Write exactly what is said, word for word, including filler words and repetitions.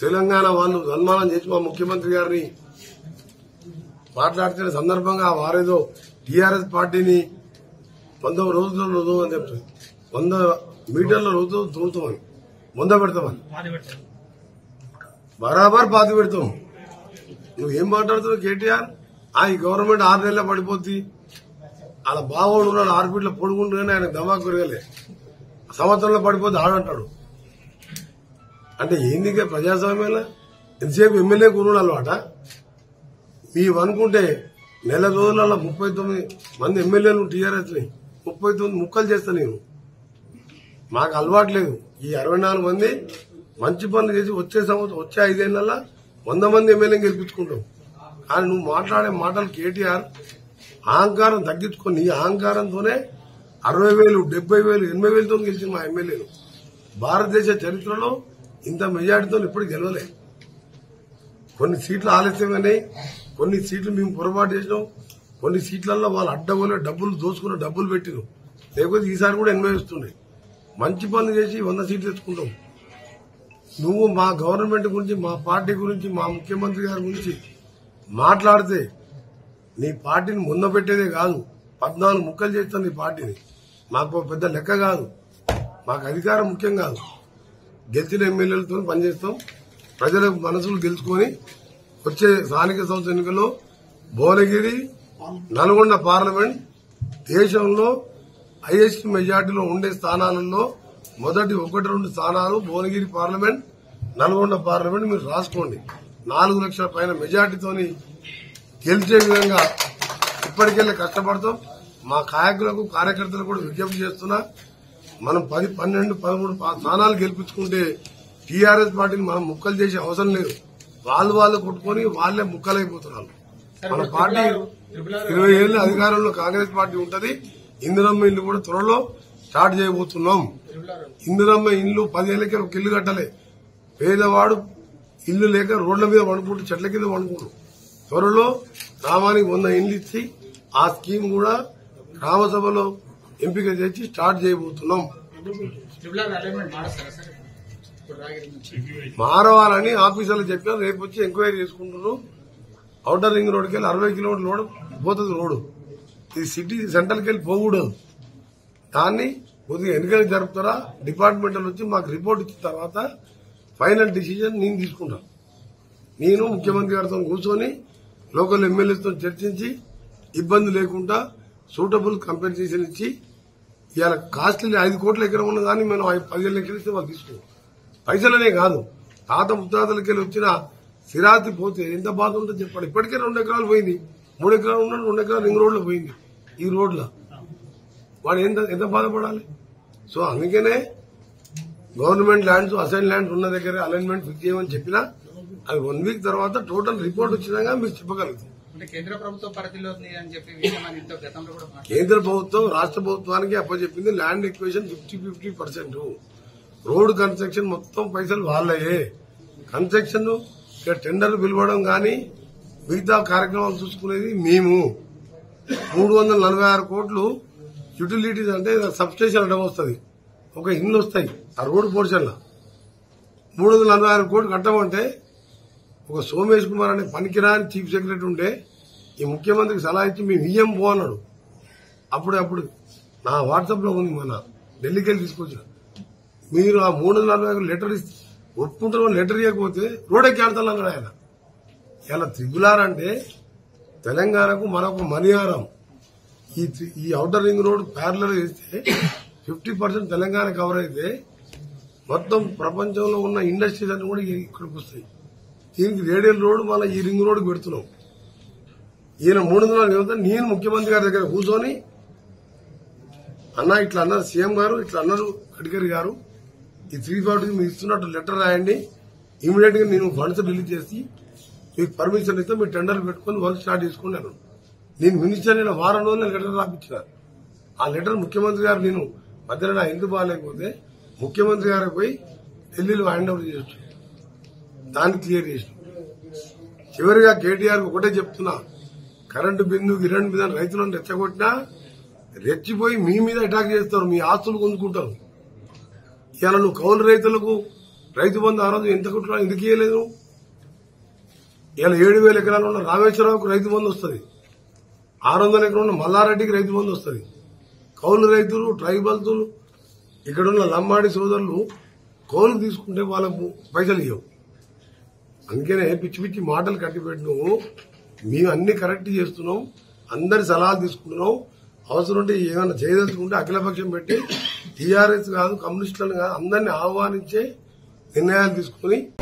తెలంగాణ వాళ్ళు సన్మానం చేసి మా ముఖ్యమంత్రి గారిని మాట్లాడుతున్న సందర్భంగా వారేదో టీఆర్ఎస్ పార్టీని వంద రోజుల్లో రోజు అని చెప్తుంది, వంద మీటర్ల రోజు దూరుతామని ముంద పెడతామని బరాబర్ పాతి పెడతాం. నువ్వేం మాట్లాడుతున్నావు కేటీఆర్? ఆ ఈ గవర్నమెంట్ ఆరు నెలల పడిపోద్ది, అలా బావోడు ఉన్నాడు ఆరు ఫీట్ల పొడుగుంటుందని ఆయన దమాకు పెరగలే, సంవత్సరంలో పడిపోద్ది ఆడంటాడు. అంటే ఏంది ప్రజాస్వామ్యంలో ఎంతసేపు ఎమ్మెల్యే కూరుడు అలవాట? మేము అనుకుంటే నెల రోజులలో ముప్పై తొమ్మిది మంది ఎమ్మెల్యేలు టీఆర్ఎస్ ని ముప్పై తొమ్మిది ముక్కలు చేస్తా నేను. మాకు అలవాటు లేదు. ఈ అరవై నాలుగు మంది మంచి పనులు చేసి వచ్చే సంవత్సరం వచ్చే ఐదేళ్లలో వంద మంది ఎమ్మెల్యేని గెలిపించుకుంటాం. కానీ నువ్వు మాట్లాడే మాటలు కేటీఆర్ అహంకారం తగ్గించుకొని నీ అహంకారంతోనే అరవై వేలు డెబ్బై వేలు ఎనభై వేలతో గెలిచింది మా ఎమ్మెల్యేలు. భారతదేశ చరిత్రలో ఇంత మెజార్టీతో ఇప్పుడు గెలవలే. కొన్ని సీట్లు ఆలస్యమైనాయి, కొన్ని సీట్లు మేము పొరపాటు చేసినాం, కొన్ని సీట్లలో వాళ్ళు అడ్డగోలే డబ్బులు దోచుకున్న డబ్బులు పెట్టినాం. లేకపోతే ఈసారి కూడా ఎనభై వస్తున్నాయి. మంచి పనులు చేసి వంద సీట్లు తెచ్చుకుంటాం. నువ్వు మా గవర్నమెంట్ గురించి, మా పార్టీ గురించి, మా ముఖ్యమంత్రి గారి గురించి మాట్లాడితే నీ పార్టీని ముంద పెట్టేదే కాదు, పద్నాలుగు ముక్కలు చేస్తాను నీ పార్టీని. మాకు పెద్ద లెక్క కాదు, మాకు అధికారం ముఖ్యం కాదు. గెలిచిన ఎమ్మెల్యేలతో పనిచేస్తాం. ప్రజల మనసులు గెలుచుకొని వచ్చే స్థానిక సంస్థ ఎన్నికల్లో భువనగిరి, నల్గొండ పార్లమెంట్ దేశంలో హైయెస్ట్ మెజార్టీలో ఉండే స్థానాలలో మొదటి ఒకటి రెండు స్థానాలు భువనగిరి పార్లమెంట్, నల్గొండ పార్లమెంట్ మీరు రాసుకోండి. నాలుగు లక్షల పైన మెజార్టీతోని గెలిచే విధంగా ఇప్పటికెళ్ళి కష్టపడతాం. మా కాయకులకు కార్యకర్తలకు కూడా విజ్ఞప్తి చేస్తున్నా, మనం పది పన్నెండు పదమూడు స్థానాలు గెలిపించుకుంటే టీఆర్ఎస్ పార్టీని మనం ముక్కలు చేసే అవసరం లేదు. వాళ్ళు వాళ్ళు కొట్టుకుని వాళ్లే ముక్కలైపోతున్నారు. మన పార్టీ ఇరవై ఏళ్ల అధికారంలో కాంగ్రెస్ పార్టీ ఉంటది. ఇందిరమ్మ ఇల్లు కూడా త్వరలో స్టార్ట్ చేయబోతున్నాం. ఇందిరమ్మ ఇల్లు పదేళ్లకే ఒక ఇల్లు కట్టలే. పేదవాడు ఇల్లు లేక రోడ్ల మీద వండుకుంటూ చెట్ల కింద వండుకుంటు త్వరలో గ్రామానికి వంద ఇల్లు ఇచ్చి ఆ స్కీమ్ కూడా గ్రామసభలో ఎంపిక చేసి స్టార్ట్ చేయబోతున్నాం. మారవాలని ఆఫీసర్లు చెప్పినా రేపు వచ్చి ఎంక్వైరీ చేసుకుంటున్నారు. ఔటర్ రింగ్ రోడ్కి వెళ్ళి అరవై కిలోమీటర్ల రోడ్ పోతుంది. రోడ్డు ఇది సిటీ సెంట్రల్కి వెళ్ళి పోకూడదు. దాన్ని కొద్దిగా ఎన్నికలు జరుపుతారా డిపార్ట్మెంట్ వచ్చి మాకు రిపోర్ట్ ఇచ్చిన తర్వాత ఫైనల్ డిసిజన్ నేను తీసుకుంటాను. నేను ముఖ్యమంత్రి గారితో కూర్చొని లోకల్ ఎమ్మెల్యేలతో చర్చించి ఇబ్బంది లేకుండా సూటబుల్ కంపెన్సేషన్ ఇచ్చి ఇవాళ కాస్ట్లీ ఐదు కోట్ల ఎకరం ఉన్న దాన్ని మనం పదిహేను లక్షలు ఇస్తే వాళ్ళు తీసుకున్నాం. పైసలనే కాదు, తాత ముత్తాతలకి వచ్చిన సిరాతి పోతే ఎంత బాధ ఉంటుందో చెప్పండి. ఇప్పటికే రెండు ఎకరాలు పోయింది, మూడు ఎకరాలు ఉన్నాడు, రెండు ఎకరాలు రింగ్ రోడ్లో పోయింది. ఈ రోడ్లో వాడు ఎంత ఎంత బాధపడాలి? సో అందుకనే గవర్నమెంట్ ల్యాండ్స్, అసైన్ ల్యాండ్స్ ఉన్న దగ్గర అలైన్మెంట్ ఫిక్స్ చేయమని చెప్పినా అది వన్ వీక్ తర్వాత టోటల్ రిపోర్ట్ వచ్చినాక మీరు చెప్పగలుగుతాం. కేంద్ర ప్రభుత్వం పరిధిలో కేంద్ర ప్రభుత్వం రాష్ట్ర ప్రభుత్వానికి అప్పచెప్పింది land acquisition fifty fifty percent. Road construction మొత్తం పైసలు వాళ్ళయే. కన్స్ట్రక్షన్ టెండర్ పిలవడం గాని మిగతా కార్యక్రమాలు చూసుకునేది మేము. మూడు వందల నలభై ఆరు కోట్లు యూటిలిటీస్ అంటే సబ్స్టేషన్ అడ్డం వస్తుంది, ఒక ఇల్లు వస్తాయి ఆ రోడ్డు పోర్షన్లో. మూడు వందల నలభై ఆరు కోట్లు కట్టమంటే ఒక సోమేష్ కుమార్ అనే పనికిరాని చీఫ్ సెక్రటరీ ఉంటే ఈ ముఖ్యమంత్రికి సలహా ఇచ్చి మేము ఇయ్యం పో అన్నాడు. అప్పుడు అప్పుడు నా వాట్సాప్ లో ఉంది, మన ఢిల్లీకి వెళ్ళి తీసుకొచ్చిన. మీరు ఆ మూడు వందల నలభై ఐదు లెటర్ ఇస్తే ఒప్పుకుంటారు, లెటర్ ఇవ్వకపోతే రోడ్ ఎక్కి ఆడతాను అన్నాడు ఆయన. ఇలా త్రిపులార్ అంటే తెలంగాణకు మనకు మణిహారం. ఈ ఈ ఔటర్ రింగ్ రోడ్ ప్యారలర్ చేస్తే ఫిఫ్టీ పర్సెంట్ తెలంగాణ కవర్ అయితే మొత్తం ప్రపంచంలో ఉన్న ఇండస్ట్రీస్ అన్ని కూడా ఇక్కడికి వస్తాయి. దీనికి రేడియల్ రోడ్ మళ్ళీ ఈ రింగ్ రోడ్ పెడుతున్నాం. ఈయన మూడు వందల నేను ముఖ్యమంత్రి గారి దగ్గర కూర్చొని అన్న ఇట్లా అన్నారు సీఎం గారు, ఇట్లా అన్నారు గడ్కరీ గారు, ఈ త్రీ ఫార్టీ మీరు ఇస్తున్నట్టు లెటర్ రాయండి, ఇమీడియట్ గా నేను ఫండ్స్ రిలీజ్ చేసి మీకు పర్మిషన్ ఇస్తే మీరు టెండర్లు పెట్టుకుని వర్క్ స్టార్ట్ చేసుకున్నాను. నేను మినిస్టర్ అయిన వారం రోజులు లెటర్ రాపించిన. ఆ లెటర్ ముఖ్యమంత్రి గారు నేను మధ్యలో నా ఎందుకు బాగాలేకపోతే ముఖ్యమంత్రి గారికి పోయి ఢిల్లీలో హ్యాండ్ ఓవర్ చేయొచ్చు, దాన్ని క్లియర్ చేసిన. చివరిగా కేటీఆర్ ఒకటే చెప్తున్నా, కరెంటు బిందు గిరెంట్ మీద రైతులను రెచ్చగొట్టినా రెచ్చిపోయి మీ మీద అటాక్ చేస్తారు, మీ ఆస్తులు కొనుక్కుంటారు. ఇవాళ నువ్వు కౌలు రైతులకు రైతు బంధు ఆ రోజు ఎంత కుట్రా ఎందుకు ఇవ్వలేదు? ఇలా ఏడు వేల ఎకరాలు ఉన్న రామేశ్వరరావుకు రైతు బంధు వస్తుంది, ఆరు వందల ఎకరాలు ఉన్న మల్లారెడ్డికి రైతు బంధు వస్తుంది. కౌలు రైతులు, ట్రైబల్స్, ఇక్కడున్న లంబాడి సోదరులు కౌలు తీసుకుంటే వాళ్ళకు పైసలు ఇవ్వవు. అందుకనే పిచ్చి పిచ్చి మాటలు కట్టిపెట్టినాము. మేము అన్ని కరెక్ట్ చేస్తున్నాం, అందరి సలహాలు తీసుకుంటున్నాం. అవసరం ఉంటే ఏమైనా చేయదలుచుకుంటే అఖిలపక్షం పెట్టి టీఆర్ఎస్ కాదు, కమ్యూనిస్టులను కాదు, అందరినీ ఆహ్వానించే నిర్ణయాలు తీసుకుని